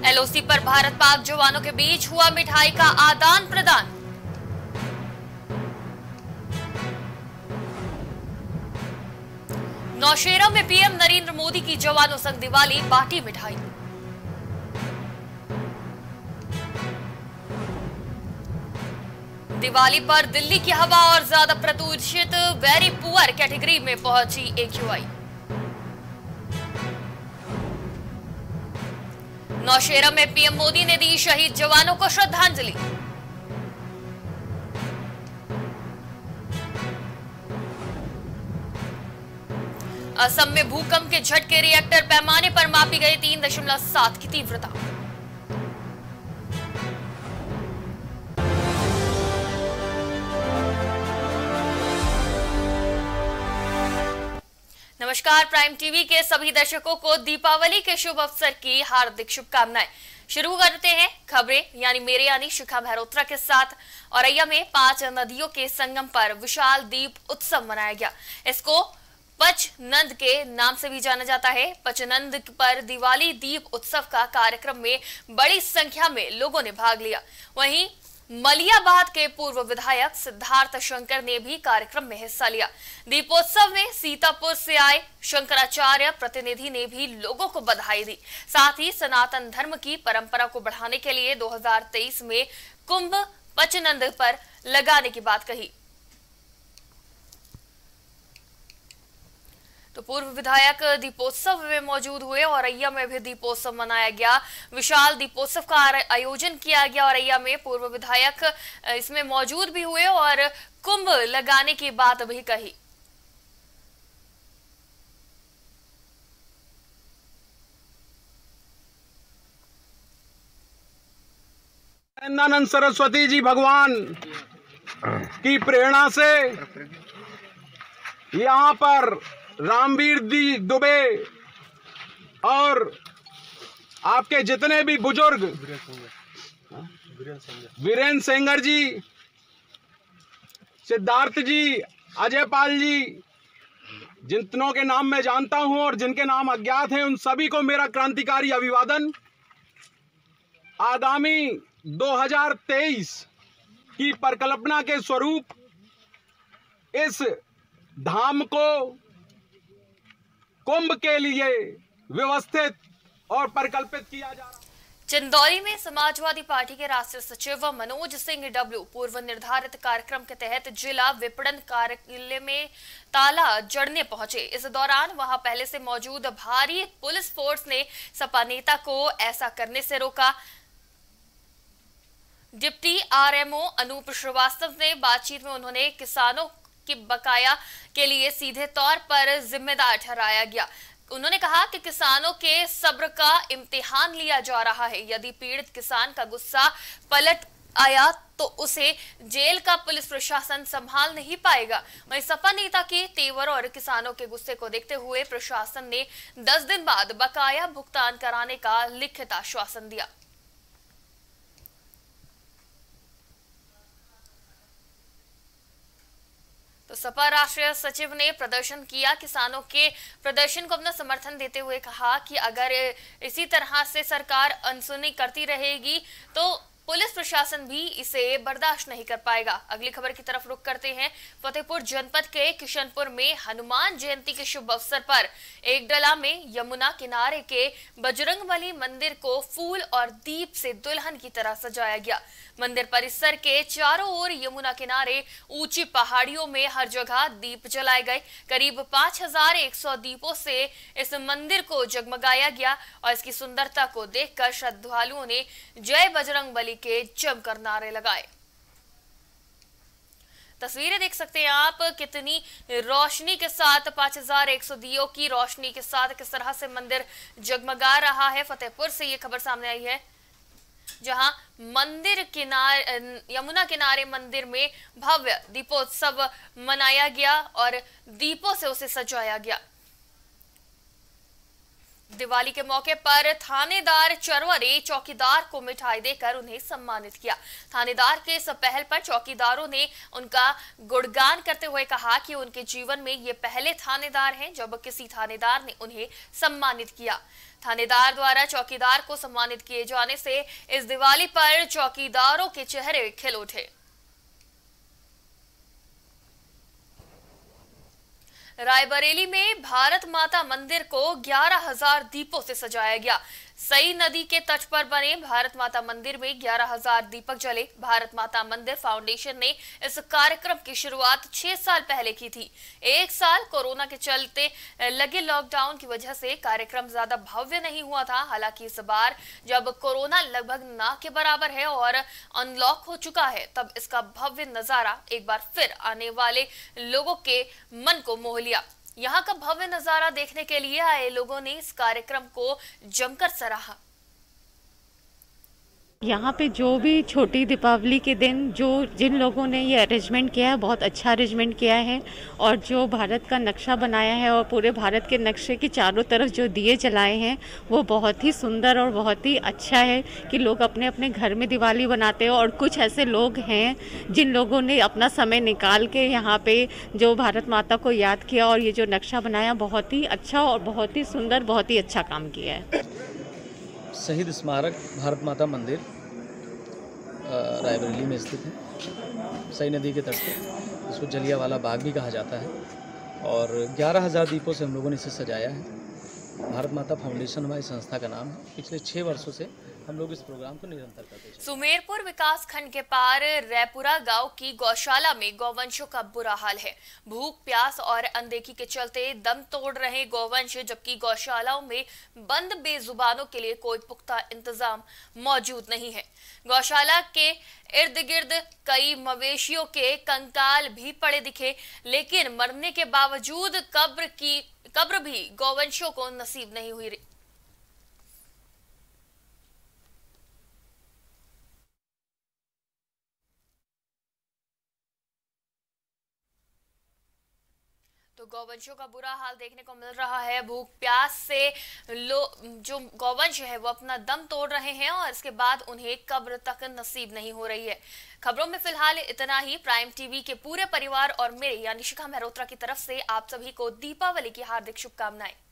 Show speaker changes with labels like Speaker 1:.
Speaker 1: LOC पर भारत पाक जवानों के बीच हुआ मिठाई का आदान प्रदान। नौशेरा में पीएम नरेंद्र मोदी की जवानों संग दिवाली, बांटी मिठाई। दिवाली पर दिल्ली की हवा और ज्यादा प्रदूषित वेरी पुअर कैटेगरी में पहुंची एक्यूआई। नौशेरा में पीएम मोदी ने दी शहीद जवानों को श्रद्धांजलि। असम में भूकंप के झटके, रिएक्टर पैमाने पर मापी गई 3.7 की तीव्रता। नमस्कार, प्राइम टीवी के सभी दर्शकों को दीपावली के शुभ अवसर की हार्दिक शुभकामनाएं। शुरू करते हैं खबरें यानी शिखा मेहरोत्रा के साथ। औरैया में 5 नदियों के संगम पर विशाल दीप उत्सव मनाया गया। इसको पचनंद के नाम से भी जाना जाता है। पचनंद पर दिवाली दीप उत्सव का कार्यक्रम में बड़ी संख्या में लोगों ने भाग लिया। वहीं मलियाबाद के पूर्व विधायक सिद्धार्थ शंकर ने भी कार्यक्रम में हिस्सा लिया। दीपोत्सव में सीतापुर से आए शंकराचार्य प्रतिनिधि ने भी लोगों को बधाई दी। साथ ही सनातन धर्म की परंपरा को बढ़ाने के लिए 2023 में कुंभ पचनंद पर लगाने की बात कही। तो पूर्व विधायक दीपोत्सव में मौजूद हुए। औरैया में भी दीपोत्सव मनाया गया। विशाल दीपोत्सव का आयोजन किया गया। औरैया में पूर्व विधायक इसमें मौजूद भी हुए और कुंभ लगाने की बात भी कही।
Speaker 2: नंदन सरस्वती जी भगवान की प्रेरणा से यहाँ पर रामवीर दी दुबे और आपके जितने भी बुजुर्ग, वीरेंद्र सेंगर जी, सिद्धार्थ जी, अजय पाल जी, जितनों के नाम मैं जानता हूं और जिनके नाम अज्ञात हैं, उन सभी को मेरा क्रांतिकारी अभिवादन। आगामी 2023 की परिकल्पना के स्वरूप इस धाम को कुंभ के लिए व्यवस्थित और परिकल्पित किया जा रहा है।
Speaker 1: चंदौली में समाजवादी पार्टी के राष्ट्रीय सचिव मनोज सिंह डब्ल्यू पूर्व निर्धारित कार्यक्रम के तहत जिला विपणन कार्यालय में ताला जड़ने पहुंचे। इस दौरान वहां पहले से मौजूद भारी पुलिस फोर्स ने सपा नेता को ऐसा करने से रोका। डिप्टी आरएमओ अनूप श्रीवास्तव ने बातचीत में उन्होंने किसानों की बकाया के लिए सीधे तौर पर जिम्मेदार ठहराया गया। उन्होंने कहा कि किसानों के सब्र का इम्तिहान लिया जा रहा है। यदि पीड़ित किसान का गुस्सा पलट आया तो उसे जेल का पुलिस प्रशासन संभाल नहीं पाएगा। वहीं सपा नेता के तेवर और किसानों के गुस्से को देखते हुए प्रशासन ने 10 दिन बाद बकाया भुगतान कराने का लिखित आश्वासन दिया। तो सपा राष्ट्रीय सचिव ने प्रदर्शन किया। किसानों के प्रदर्शन को अपना समर्थन देते हुए कहा कि अगर इसी तरह से सरकार अनसुनी करती रहेगी तो पुलिस प्रशासन भी इसे बर्दाश्त नहीं कर पाएगा। अगली खबर की तरफ रुख करते हैं। फतेहपुर जनपद के किशनपुर में हनुमान जयंती के शुभ अवसर पर एकडला में यमुना किनारे के बजरंगबली मंदिर को फूल और दीप से दुल्हन की तरह सजाया गया। मंदिर परिसर के चारों ओर यमुना किनारे ऊंची पहाड़ियों में हर जगह दीप जलाए गए। करीब 5100 दीपों से इस मंदिर को जगमगाया गया और इसकी सुंदरता को देखकर श्रद्धालुओं ने जय बजरंगबली के जमकर नारे लगाए। तस्वीरें देख सकते हैं आप, कितनी रोशनी के साथ 5100 दियों की रोशनी के साथ किस तरह से मंदिर जगमगा रहा है। फतेहपुर से ये खबर सामने आई है, जहां मंदिर किनारे यमुना किनारे मंदिर में भव्य दीपोत्सव मनाया गया और दीपों से उसे सजाया गया। दिवाली के मौके पर थानेदार चरवा ने चौकीदार को मिठाई देकर उन्हें सम्मानित किया। थानेदार के इस पहल पर चौकीदारों ने उनका गुणगान करते हुए कहा कि उनके जीवन में ये पहले थानेदार हैं जब किसी थानेदार ने उन्हें सम्मानित किया। थानेदार द्वारा चौकीदार को सम्मानित किए जाने से इस दिवाली पर चौकीदारों के चेहरे खिल उठे। रायबरेली में भारत माता मंदिर को 11,000 दीपों से सजाया गया। सई नदी के तट पर बने भारत माता मंदिर में 11,000 दीपक जले। भारत माता मंदिर फाउंडेशन ने इस कार्यक्रम की शुरुआत 6 साल पहले की थी। एक साल कोरोना के चलते लगे लॉकडाउन की वजह से कार्यक्रम ज्यादा भव्य नहीं हुआ था। हालांकि इस बार जब कोरोना लगभग ना के बराबर है और अनलॉक हो चुका है, तब इसका भव्य नजारा एक बार फिर आने वाले लोगों के मन को मोह लिया। यहाँ का भव्य नजारा देखने के लिए आए लोगों ने इस कार्यक्रम को जमकर सराहा।
Speaker 3: यहाँ पे जो भी छोटी दीपावली के दिन जिन लोगों ने ये अरेंजमेंट किया है, बहुत अच्छा अरेंजमेंट किया है। और जो भारत का नक्शा बनाया है और पूरे भारत के नक्शे के चारों तरफ जो दिए जलाए हैं, वो बहुत ही सुंदर और बहुत ही अच्छा है कि लोग अपने अपने घर में दिवाली बनाते हैं। और कुछ ऐसे लोग हैं जिन लोगों ने अपना समय निकाल के यहाँ पे जो भारत माता को याद किया और ये जो नक्शा बनाया, बहुत ही अच्छा और बहुत ही सुंदर, बहुत ही अच्छा काम किया है।
Speaker 4: शहीद स्मारक भारत माता मंदिर रायबरेली में स्थित है, सई नदी के तट पर। इसको जलियांवाला बाग भी कहा जाता है। और 11,000 दीपों से हम लोगों ने इसे सजाया है। भारत माता फाउंडेशन हमारी संस्था का नाम है। पिछले 6 वर्षों से हम लोग इस प्रोग्राम को निरंतर करते हैं।
Speaker 1: सुमेरपुर विकास खंड के पार रैपुरा गांव की गौशाला में गौवंशों का बुरा हाल है। भूख, प्यास और अनदेखी के चलते दम तोड़ रहे गौवंश, जबकि गौशालाओं में बंद बेजुबानों के लिए कोई पुख्ता इंतजाम मौजूद नहीं है। गौशाला के इर्द गिर्द कई मवेशियों के कंकाल भी पड़े दिखे, लेकिन मरने के बावजूद कब्र भी गौवंशों को नसीब नहीं हुई। तो गौवंशों का बुरा हाल देखने को मिल रहा है। भूख प्यास से जो गौवंश है वो अपना दम तोड़ रहे हैं और इसके बाद उन्हें कब्र तक नसीब नहीं हो रही है। खबरों में फिलहाल इतना ही। प्राइम टीवी के पूरे परिवार और मेरे यानी शिखा मेहरोत्रा की तरफ से आप सभी को दीपावली की हार्दिक शुभकामनाएं।